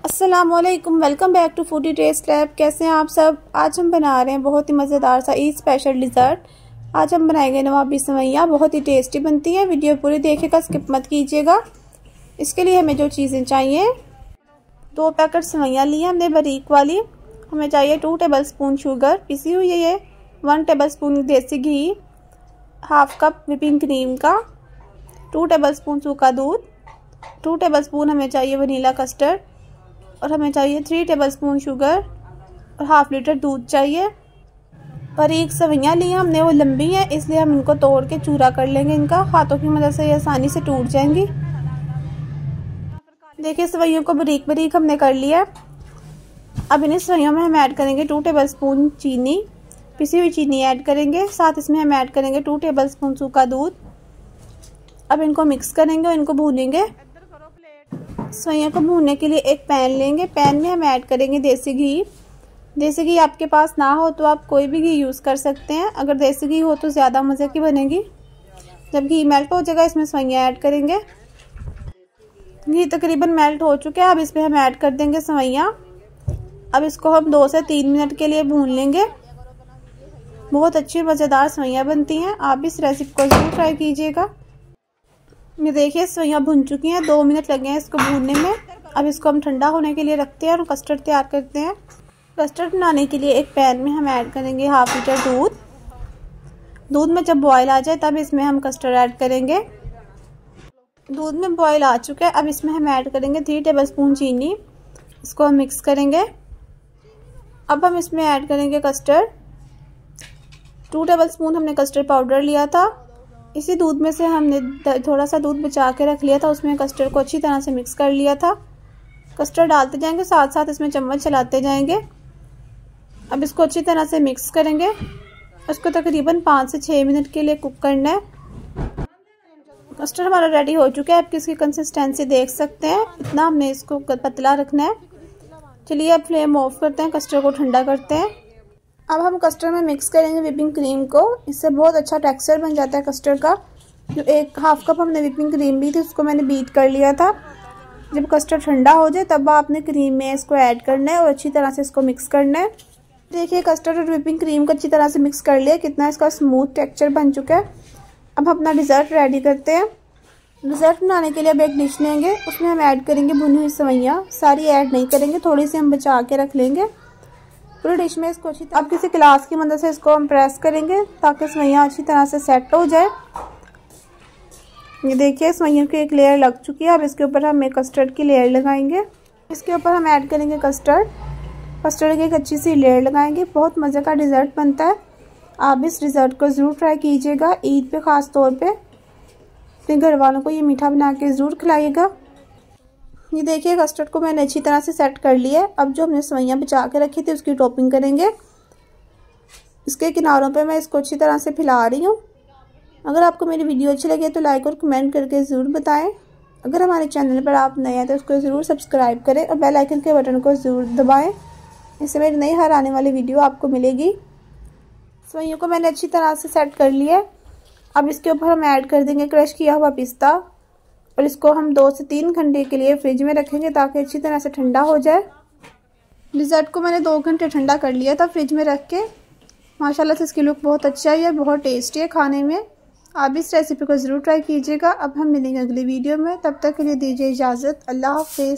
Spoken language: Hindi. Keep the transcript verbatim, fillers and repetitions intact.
अस्सलामुअलैकुम, welcome back to foodie taste lab. कैसे हैं आप सब। आज हम बना रहे हैं बहुत ही मज़ेदार सा ईद स्पेशल डिज़र्ट। आज हम बनाएंगे नवाबी सेवइयाँ। बहुत ही टेस्टी बनती हैं। वीडियो पूरी देखिएगा, स्किप मत कीजिएगा। इसके लिए हमें जो चीज़ें चाहिए, दो पैकेट सेवइयाँ लिए हमने बारीक वाली। हमें चाहिए टू टेबल स्पून शुगर पिसी हुई है, ये वन टेबल स्पून देसी घी, हाफ कप व्हिपिंग क्रीम का, टू टेबल स्पून सूखा दूध, टू टेबल स्पून हमें चाहिए वनीला कस्टर्ड, और हमें चाहिए थ्री टेबल स्पून शुगर और हाफ लीटर दूध चाहिए। बारीक सेवइयाँ ली हमने, वो लंबी हैं इसलिए हम इनको तोड़ के चूरा कर लेंगे। इनका हाथों की मदद से ये आसानी से टूट जाएंगी। देखिए सेवइयों को बारीक बारीक हमने कर लिया। अब इन सेवइयों में हम ऐड करेंगे टू टेबल स्पून चीनी, पिसी हुई चीनी ऐड करेंगे। साथ इसमें हम ऐड करेंगे टू टेबल स्पून सूखा दूध। अब इनको मिक्स करेंगे और इनको भूनेंगे। सेवइयों को भूनने के लिए एक पैन लेंगे। पैन में हम ऐड करेंगे देसी घी। देसी घी आपके पास ना हो तो आप कोई भी घी यूज़ कर सकते हैं। अगर देसी घी हो तो ज़्यादा मज़े की बनेगी। जब घी मेल्ट हो जाएगा इसमें सेवइयाँ ऐड करेंगे। घी तकरीबन मेल्ट हो चुके हैं। अब इसमें हम ऐड कर देंगे सेवइयाँ। अब इसको हम दो से तीन मिनट के लिए भून लेंगे। बहुत अच्छी मज़ेदार सेवइयाँ बनती हैं। आप इस रेसिपी को ज़रूर ट्राई कीजिएगा। ये देखिए सेवइयाँ भुन चुकी हैं, दो मिनट लगे हैं इसको भूनने में। अब इसको हम ठंडा होने के लिए रखते हैं और कस्टर्ड तैयार करते हैं। कस्टर्ड बनाने के लिए एक पैन में हम ऐड करेंगे हाफ लीटर दूध। दूध में जब बॉयल आ जाए तब इसमें हम कस्टर्ड ऐड करेंगे। दूध में बॉयल आ चुका है। अब इसमें हम ऐड करेंगे थ्री टेबल स्पून चीनी। इसको हम मिक्स करेंगे। अब हम इसमें ऐड करेंगे कस्टर्ड। टू टेबल स्पून हमने कस्टर्ड पाउडर लिया था। इसी दूध में से हमने थोड़ा सा दूध बचा के रख लिया था, उसमें कस्टर्ड को अच्छी तरह से मिक्स कर लिया था। कस्टर्ड डालते जाएंगे, साथ साथ इसमें चम्मच चलाते जाएंगे। अब इसको अच्छी तरह से मिक्स करेंगे। उसको तकरीबन पाँच से छः मिनट के लिए कुक करना है। कस्टर्ड हमारा रेडी हो चुका है। आप इसकी कंसिस्टेंसी देख सकते हैं, इतना हमने इसको पतला रखना है। चलिए अब फ्लेम ऑफ करते हैं, कस्टर्ड को ठंडा करते हैं। अब हम कस्टर्ड में मिक्स करेंगे व्हिपिंग क्रीम को। इससे बहुत अच्छा टेक्सचर बन जाता है कस्टर्ड का। जो एक हाफ कप हमने व्हिपिंग क्रीम ली थी उसको मैंने बीट कर लिया था। जब कस्टर्ड ठंडा हो जाए तब आपने क्रीम में इसको ऐड करना है और अच्छी तरह से इसको मिक्स करना है। देखिए कस्टर्ड और व्हिपिंग क्रीम को अच्छी तरह से मिक्स कर लिया, कितना इसका स्मूथ टेक्सचर बन चुका है। अब अपना डिज़र्ट रेडी करते हैं। डिज़र्ट बनाने के लिए अब एक डिश लेंगे, उसमें हम ऐड करेंगे भुनी हुई सेवइयाँ। सारी ऐड नहीं करेंगे, थोड़ी सी हम बचा के रख लेंगे। पूरी डिश में इसको अच्छी अब किसी गिलास की मदद से इसको हम प्रेस करेंगे ताकि सेवइयाँ अच्छी तरह से सेट हो जाए। ये देखिए सेवइयों की एक लेयर लग चुकी है। अब इसके ऊपर हम एक कस्टर्ड की लेयर लगाएंगे। इसके ऊपर हम ऐड करेंगे कस्टर्ड। कस्टर्ड की एक अच्छी सी लेयर लगाएंगे। बहुत मज़े का डिज़र्ट बनता है। आप इस डिज़र्ट को ज़रूर ट्राई कीजिएगा। ईद पे ख़ास तौर पे अपने घर वालों को ये मीठा बना के ज़रूर खिलाइएगा। ये देखिए कस्टर्ड को मैंने अच्छी तरह से सेट कर लिया है। अब जो हमने सेवइयाँ बचा के रखी थी उसकी टॉपिंग करेंगे। इसके किनारों पे मैं इसको अच्छी तरह से फैला रही हूँ। अगर आपको मेरी वीडियो अच्छी लगे तो लाइक और कमेंट करके ज़रूर बताएं। अगर हमारे चैनल पर आप नए हैं तो उसको ज़रूर सब्सक्राइब करें और बेल आइकन के बटन को ज़रूर दबाएँ। इससे मेरी नई हर आने वाली वीडियो आपको मिलेगी। सेवइयों को मैंने अच्छी तरह से सेट कर लिया। अब इसके ऊपर हम ऐड कर देंगे क्रश किया हुआ पिस्ता और इसको हम दो से तीन घंटे के लिए फ्रिज में रखेंगे ताकि अच्छी तरह से ठंडा हो जाए। डिज़र्ट को मैंने दो घंटे ठंडा कर लिया था फ्रिज में रख के। माशाल्लाह से इसकी लुक बहुत अच्छा है, बहुत टेस्टी है खाने में। आप इस रेसिपी को ज़रूर ट्राई कीजिएगा। अब हम मिलेंगे अगली वीडियो में, तब तक के लिए दीजिए इजाज़त। अल्लाह हाफ़िज़।